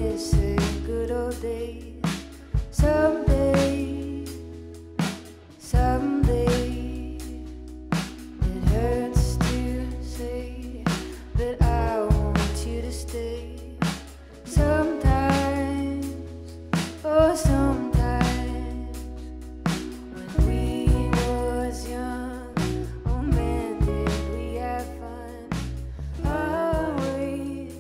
missing good old days. Someday, someday, it hurts to say that I want you to stay. Sometimes, oh sometimes, when we was young, oh man, did we have fun. Always.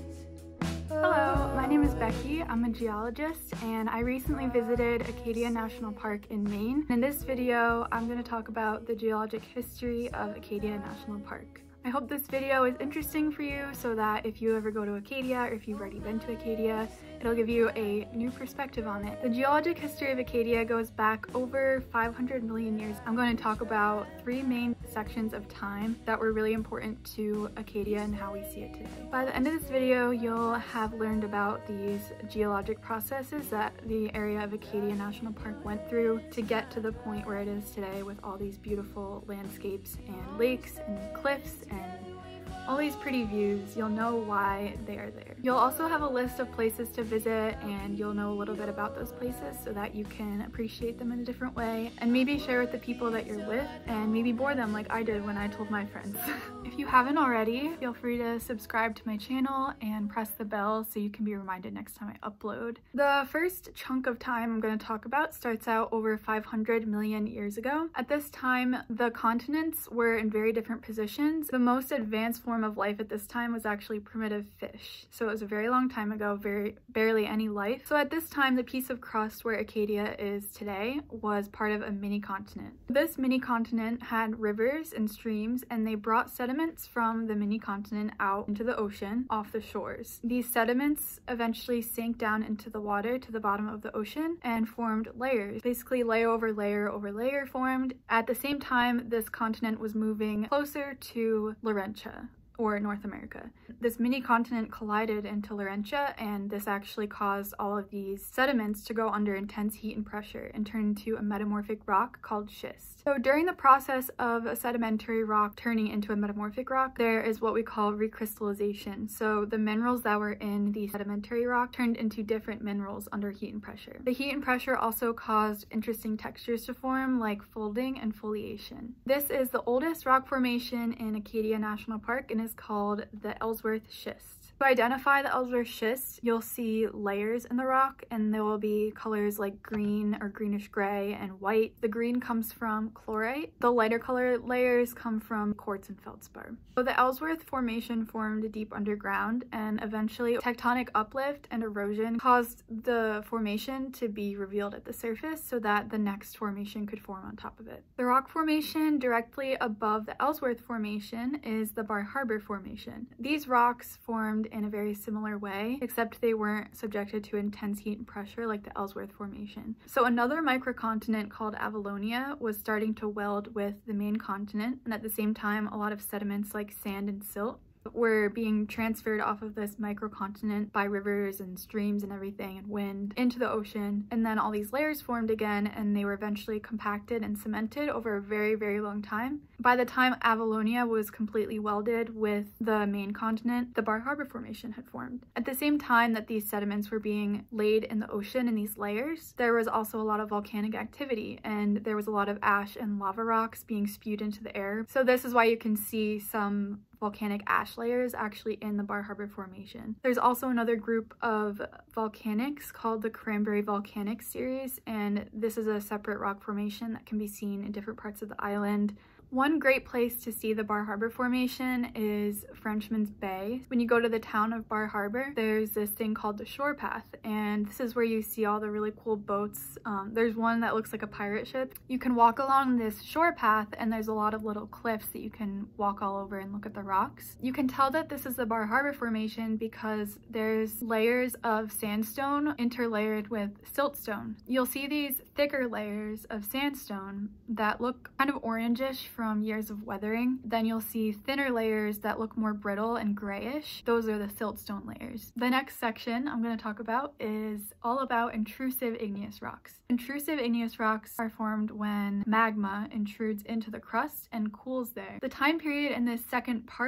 Hello, my name is Becky. I'm a geologist and I recently visited Acadia National Park in Maine. In this video, I'm going to talk about the geologic history of Acadia National Park. I hope this video is interesting for you so that if you ever go to Acadia or if you've already been to Acadia, it'll give you a new perspective on it. The geologic history of Acadia goes back over 500 million years. I'm going to talk about three main sections of time that were really important to Acadia and how we see it today. By the end of this video, you'll have learned about these geologic processes that the area of Acadia National Park went through to get to the point where it is today with all these beautiful landscapes and lakes and cliffs and all these pretty views. You'll know why they are there. You'll also have a list of places to visit and you'll know a little bit about those places so that you can appreciate them in a different way and maybe share with the people that you're with and maybe bore them like I did when I told my friends. If you haven't already, feel free to subscribe to my channel and press the bell so you can be reminded next time I upload. The first chunk of time I'm going to talk about starts out over 500 million years ago. At this time, the continents were in very different positions. The most advanced form of life at this time was actually primitive fish. So it was a very long time ago, barely any life. So at this time, the piece of crust where Acadia is today was part of a mini continent. This mini continent had rivers and streams, and they brought sediments from the mini continent out into the ocean off the shores. These sediments eventually sank down into the water to the bottom of the ocean and formed layers. Basically, layer over layer formed. At the same time, this continent was moving closer to Laurentia, or North America. This mini continent collided into Laurentia, and this actually caused all of these sediments to go under intense heat and pressure and turn into a metamorphic rock called schist. So during the process of a sedimentary rock turning into a metamorphic rock, there is what we call recrystallization. So the minerals that were in the sedimentary rock turned into different minerals under heat and pressure. The heat and pressure also caused interesting textures to form, like folding and foliation. This is the oldest rock formation in Acadia National Park and is called the Ellsworth schist. To identify the Ellsworth schist, you'll see layers in the rock and there will be colors like green or greenish gray and white. The green comes from chlorite. The lighter color layers come from quartz and feldspar. So the Ellsworth formation formed deep underground, and eventually tectonic uplift and erosion caused the formation to be revealed at the surface so that the next formation could form on top of it. The rock formation directly above the Ellsworth formation is the Bar Harbor formation. These rocks formed in a very similar way, except they weren't subjected to intense heat and pressure like the Ellsworth formation. So another microcontinent called Avalonia was starting to weld with the main continent, and at the same time a lot of sediments like sand and silt were being transferred off of this microcontinent by rivers and streams and everything and wind into the ocean, and then all these layers formed again and they were eventually compacted and cemented over a very long time. By the time Avalonia was completely welded with the main continent, the Bar Harbor formation had formed. At the same time that these sediments were being laid in the ocean in these layers, there was also a lot of volcanic activity and there was a lot of ash and lava rocks being spewed into the air. So this is why you can see some volcanic ash layers actually in the Bar Harbor formation. There's also another group of volcanics called the Cranberry Volcanic Series, and this is a separate rock formation that can be seen in different parts of the island. One great place to see the Bar Harbor formation is Frenchman's Bay. When you go to the town of Bar Harbor, there's this thing called the shore path, and this is where you see all the really cool boats. There's one that looks like a pirate ship. You can walk along this shore path and there's a lot of little cliffs that you can walk all over and look at the rocks. You can tell that this is the Bar Harbor formation because there's layers of sandstone interlayered with siltstone. You'll see these thicker layers of sandstone that look kind of orangish from years of weathering. Then you'll see thinner layers that look more brittle and grayish. Those are the siltstone layers. The next section I'm going to talk about is all about intrusive igneous rocks. Intrusive igneous rocks are formed when magma intrudes into the crust and cools there. The time period in this second part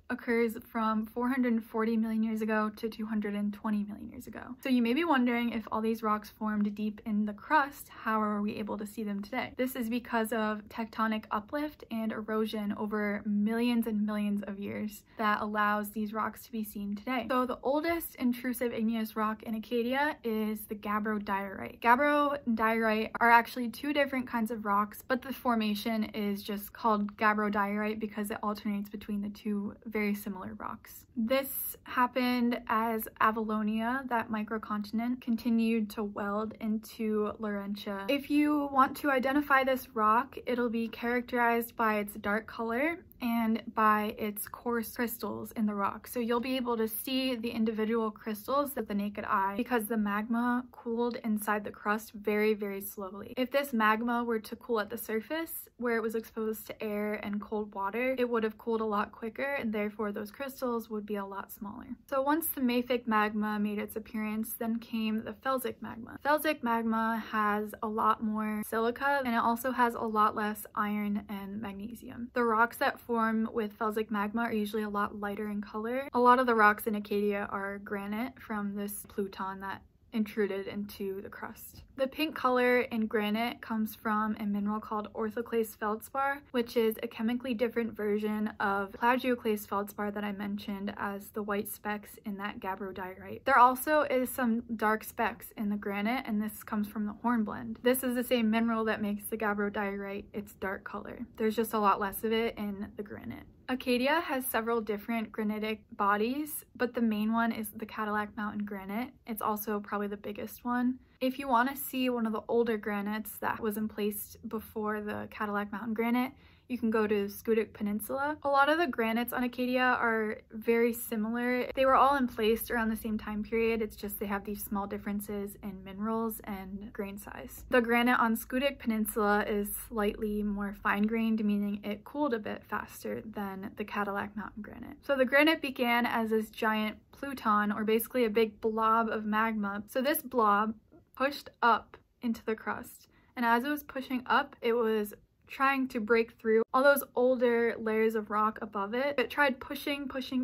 occurs from 440 million years ago to 220 million years ago. So you may be wondering, if all these rocks formed deep in the crust, how are we able to see them today? This is because of tectonic uplift and erosion over millions and millions of years that allows these rocks to be seen today. So the oldest intrusive igneous rock in Acadia is the Gabbro-diorite. Gabbro-diorite are actually two different kinds of rocks, but the formation is just called Gabbro-diorite because it alternates between the two very similar rocks. This happened as Avalonia, that microcontinent, continued to weld into Laurentia. If you want to identify this rock, it'll be characterized by its dark color and by its coarse crystals in the rock. So you'll be able to see the individual crystals with the naked eye because the magma cooled inside the crust very, very slowly. If this magma were to cool at the surface, where it was exposed to air and cold water, it would have cooled a lot quicker, and therefore those crystals would be a lot smaller. So once the mafic magma made its appearance, then came the felsic magma. Felsic magma has a lot more silica, and it also has a lot less iron and magnesium. The rocks that form with felsic magma are usually a lot lighter in color. A lot of the rocks in Acadia are granite from this pluton that intruded into the crust. The pink color in granite comes from a mineral called orthoclase feldspar, which is a chemically different version of plagioclase feldspar that I mentioned as the white specks in that Gabbro-diorite. There also is some dark specks in the granite, and this comes from the hornblende. This is the same mineral that makes the Gabbro-diorite its dark color. There's just a lot less of it in the granite. Acadia has several different granitic bodies, but the main one is the Cadillac Mountain granite. It's also probably the biggest one. If you want to see one of the older granites that was emplaced before the Cadillac Mountain granite, you can go to Schist Peninsula. A lot of the granites on Acadia are very similar. They were all emplaced around the same time period. It's just they have these small differences in minerals and grain size. The granite on Schist Peninsula is slightly more fine-grained, meaning it cooled a bit faster than the Cadillac Mountain granite. So the granite began as this giant pluton, or basically a big blob of magma. So this blob pushed up into the crust, and as it was pushing up, it was trying to break through all those older layers of rock above it. It tried pushing,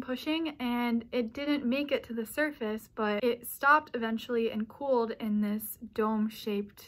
and it didn't make it to the surface, but it stopped eventually and cooled in this dome-shaped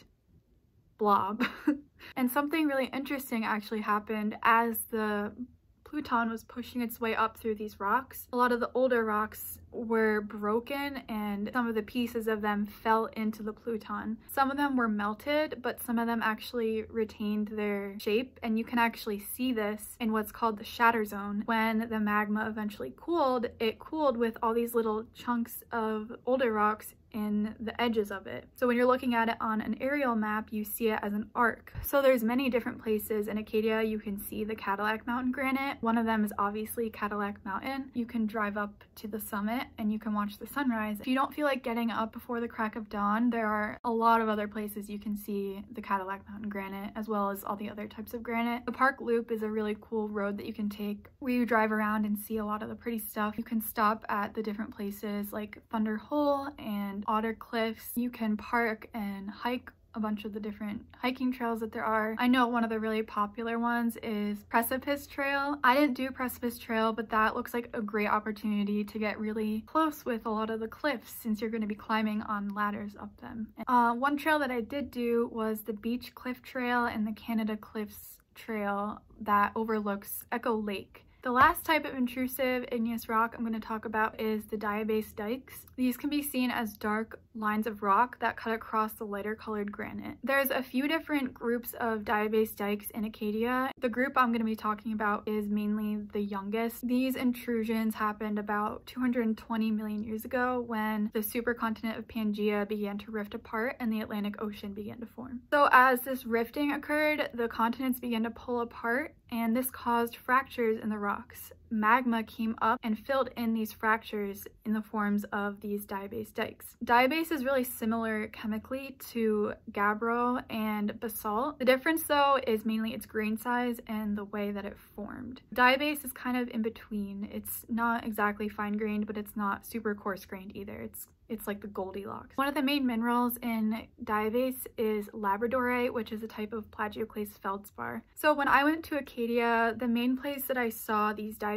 blob. And something really interesting actually happened as the pluton was pushing its way up through these rocks. A lot of the older rocks were broken, and some of the pieces of them fell into the pluton. Some of them were melted, but some of them actually retained their shape, and you can actually see this in what's called the Shatter Zone. When the magma eventually cooled, it cooled with all these little chunks of older rocks in the edges of it. So when you're looking at it on an aerial map, you see it as an arc. So there's many different places in Acadia you can see the Cadillac Mountain granite. One of them is obviously Cadillac Mountain. You can drive up to the summit and you can watch the sunrise. If you don't feel like getting up before the crack of dawn, there are a lot of other places you can see the Cadillac Mountain granite, as well as all the other types of granite. The Park Loop is a really cool road that you can take where you drive around and see a lot of the pretty stuff. You can stop at the different places like Thunder Hole and Otter Cliffs. You can park and hike a bunch of the different hiking trails that there are. I know one of the really popular ones is Precipice Trail. I didn't do Precipice Trail, but that looks like a great opportunity to get really close with a lot of the cliffs, since you're going to be climbing on ladders up them. One trail that I did do was the Beach Cliff Trail and the Canada Cliffs Trail that overlooks Echo Lake. The last type of intrusive igneous rock I'm going to talk about is the Diabase dikes. These can be seen as dark lines of rock that cut across the lighter colored granite. There's a few different groups of Diabase dikes in Acadia. The group I'm going to be talking about is mainly the youngest. These intrusions happened about 220 million years ago when the supercontinent of Pangaea began to rift apart and the Atlantic Ocean began to form. So as this rifting occurred, the continents began to pull apart, and this caused fractures in the rocks. Magma came up and filled in these fractures in the forms of these diabase dikes. Diabase is really similar chemically to gabbro and basalt. The difference though is mainly its grain size and the way that it formed. Diabase is kind of in between. It's not exactly fine-grained, but it's not super coarse-grained either. It's like the Goldilocks. One of the main minerals in Diabase is labradorite, which is a type of plagioclase feldspar. So when I went to Acadia, the main place that I saw these Diabase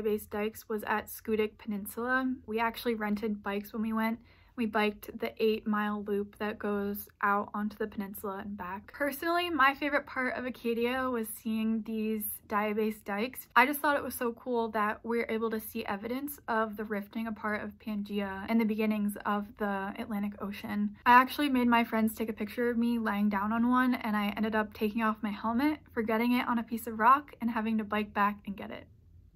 Diabase dikes was at Schist Peninsula. We actually rented bikes when we went. We biked the 8-mile loop that goes out onto the peninsula and back. Personally, my favorite part of Acadia was seeing these Diabase dikes. I just thought it was so cool that we're able to see evidence of the rifting apart of Pangaea and the beginnings of the Atlantic Ocean. I actually made my friends take a picture of me lying down on one, and I ended up taking off my helmet, forgetting it on a piece of rock, and having to bike back and get it.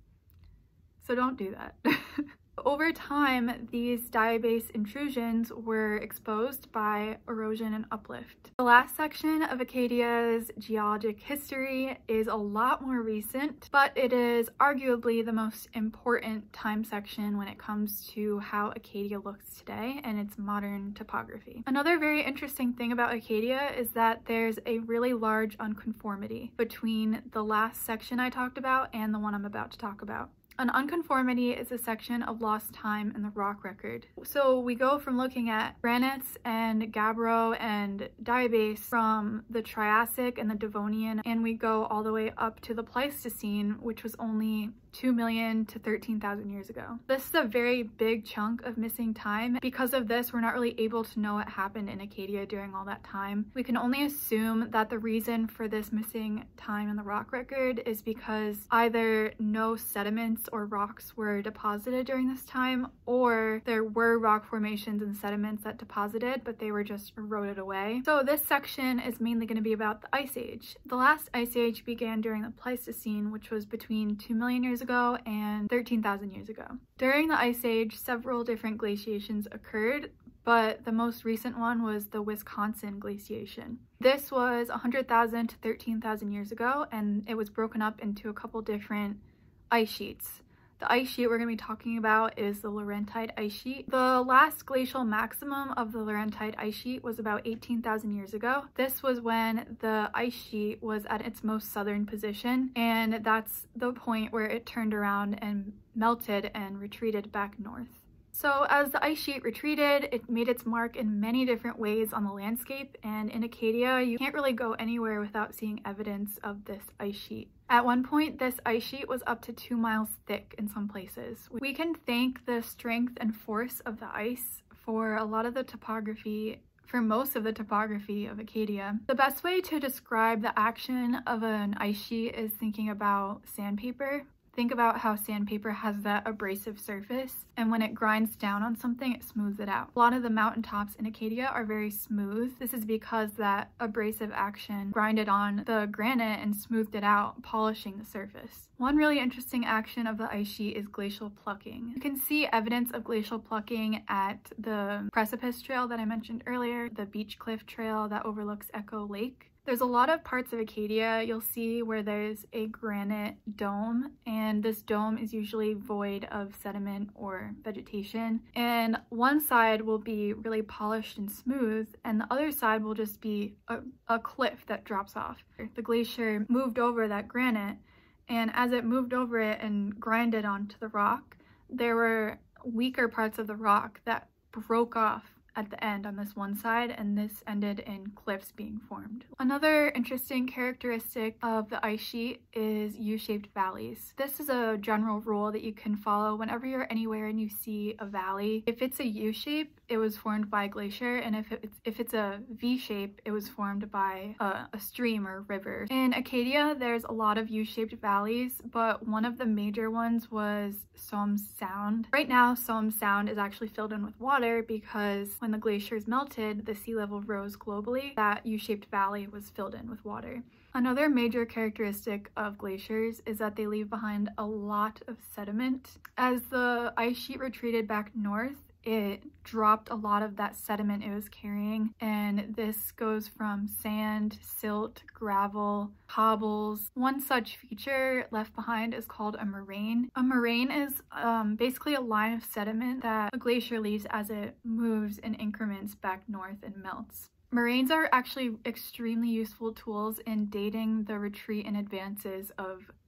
So don't do that. Over time, these diabase intrusions were exposed by erosion and uplift. The last section of Acadia's geologic history is a lot more recent, but it is arguably the most important time section when it comes to how Acadia looks today and its modern topography. Another very interesting thing about Acadia is that there's a really large unconformity between the last section I talked about and the one I'm about to talk about. An unconformity is a section of lost time in the rock record. So we go from looking at granites and gabbro and diabase from the Triassic and the Devonian, and we go all the way up to the Pleistocene, which was only 2 million to 13,000 years ago. This is a very big chunk of missing time. Because of this, we're not really able to know what happened in Acadia during all that time. We can only assume that the reason for this missing time in the rock record is because either no sediments or rocks were deposited during this time, or there were rock formations and sediments that deposited, but they were just eroded away. So this section is mainly going to be about the Ice Age. The last Ice Age began during the Pleistocene, which was between 2 million years ago and 13,000 years ago. During the Ice Age, several different glaciations occurred, but the most recent one was the Wisconsin glaciation. This was 100,000 to 13,000 years ago, and it was broken up into a couple different ice sheets. The ice sheet we're going to be talking about is the Laurentide ice sheet. The last glacial maximum of the Laurentide ice sheet was about 18,000 years ago. This was when the ice sheet was at its most southern position, and that's the point where it turned around and melted and retreated back north. So as the ice sheet retreated, it made its mark in many different ways on the landscape, and in Acadia, you can't really go anywhere without seeing evidence of this ice sheet. At one point, this ice sheet was up to 2 miles thick in some places. We can thank the strength and force of the ice for a lot of the topography, for most of the topography of Acadia. The best way to describe the action of an ice sheet is thinking about sandpaper. Think about how sandpaper has that abrasive surface, and when it grinds down on something, it smooths it out. A lot of the mountaintops in Acadia are very smooth. This is because that abrasive action grinded on the granite and smoothed it out, polishing the surface. One really interesting action of the ice sheet is glacial plucking. You can see evidence of glacial plucking at the precipice trail that I mentioned earlier, the beach cliff trail that overlooks Echo Lake. There's a lot of parts of Acadia you'll see where there's a granite dome, and this dome is usually void of sediment or vegetation. And one side will be really polished and smooth, and the other side will just be a cliff that drops off. The glacier moved over that granite, and as it moved over it and grinded onto the rock, there were weaker parts of the rock that broke off at the end on this one side, and this ended in cliffs being formed. Another interesting characteristic of the ice sheet is U-shaped valleys. This is a general rule that you can follow whenever you're anywhere and you see a valley. If it's a U-shape, it was formed by a glacier, and if it's a V-shape, it was formed by a stream or river. In Acadia, there's a lot of U-shaped valleys, but one of the major ones was Somme Sound. Right now, Somme Sound is actually filled in with water because when the glaciers melted, the sea level rose globally. That U-shaped valley was filled in with water. Another major characteristic of glaciers is that they leave behind a lot of sediment. As the ice sheet retreated back north, it dropped a lot of that sediment it was carrying, and this goes from sand, silt, gravel, cobbles. One such feature left behind is called a moraine. A moraine is basically a line of sediment that a glacier leaves as it moves in increments back north and melts. Moraines are actually extremely useful tools in dating the retreat and advances of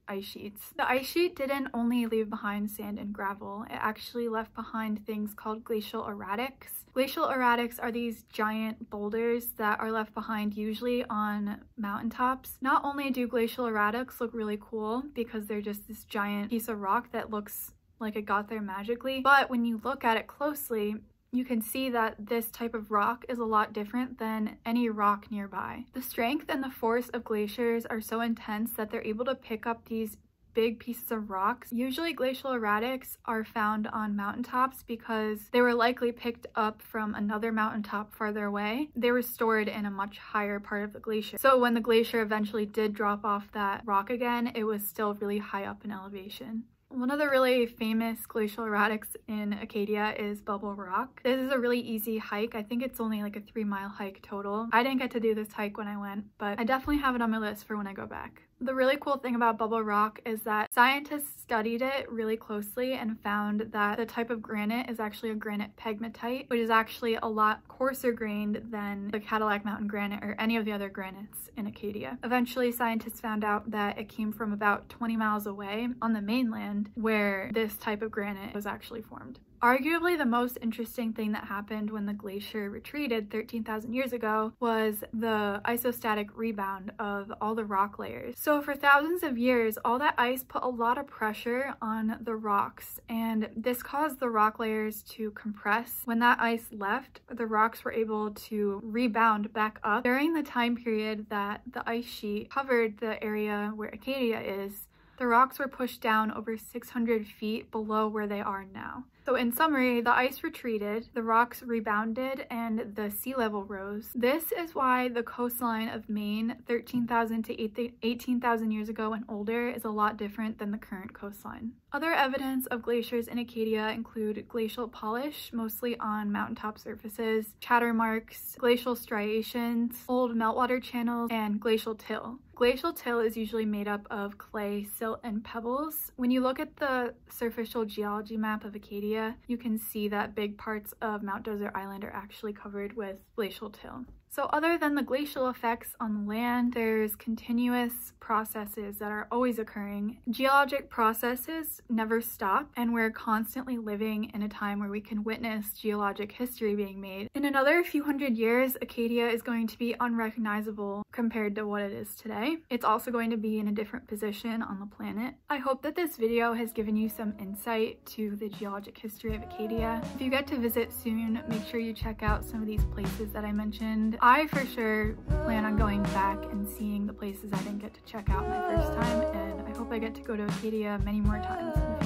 ice sheets. The ice sheet didn't only leave behind sand and gravel, it actually left behind things called glacial erratics. Glacial erratics are these giant boulders that are left behind usually on mountaintops. Not only do glacial erratics look really cool because they're just this giant piece of rock that looks like it got there magically, but when you look at it closely, you can see that this type of rock is a lot different than any rock nearby. The strength and the force of glaciers are so intense that they're able to pick up these big pieces of rocks. Usually glacial erratics are found on mountaintops because they were likely picked up from another mountaintop farther away. They were stored in a much higher part of the glacier. So when the glacier eventually did drop off that rock again, it was still really high up in elevation. One of the really famous glacial erratics in Acadia is Bubble Rock. This is a really easy hike. I think it's only like a 3-mile hike total. I didn't get to do this hike when I went, but I definitely have it on my list for when I go back. The really cool thing about Bubble Rock is that scientists studied it really closely and found that the type of granite is actually a granite pegmatite, which is actually a lot coarser grained than the Cadillac mountain granite or any of the other granites in Acadia. Eventually, scientists found out that it came from about 20 miles away on the mainland where this type of granite was actually formed. Arguably the most interesting thing that happened when the glacier retreated 13,000 years ago was the isostatic rebound of all the rock layers. So for thousands of years, all that ice put a lot of pressure on the rocks, and this caused the rock layers to compress. When that ice left, the rocks were able to rebound back up. During the time period that the ice sheet covered the area where Acadia is, the rocks were pushed down over 600 feet below where they are now. So in summary, the ice retreated, the rocks rebounded, and the sea level rose. This is why the coastline of Maine 13,000 to 18,000 years ago and older is a lot different than the current coastline. Other evidence of glaciers in Acadia include glacial polish, mostly on mountaintop surfaces, chatter marks, glacial striations, old meltwater channels, and glacial till. Glacial till is usually made up of clay, silt, and pebbles. When you look at the superficial geology map of Acadia, you can see that big parts of Mount Desert Island are actually covered with glacial till. So other than the glacial effects on the land, there's continuous processes that are always occurring. Geologic processes never stop, and we're constantly living in a time where we can witness geologic history being made. In another few hundred years, Acadia is going to be unrecognizable compared to what it is today. It's also going to be in a different position on the planet. I hope that this video has given you some insight to the geologic history of Acadia. If you get to visit soon, make sure you check out some of these places that I mentioned. I for sure plan on going back and seeing the places I didn't get to check out my first time, and I hope I get to go to Acadia many more times in the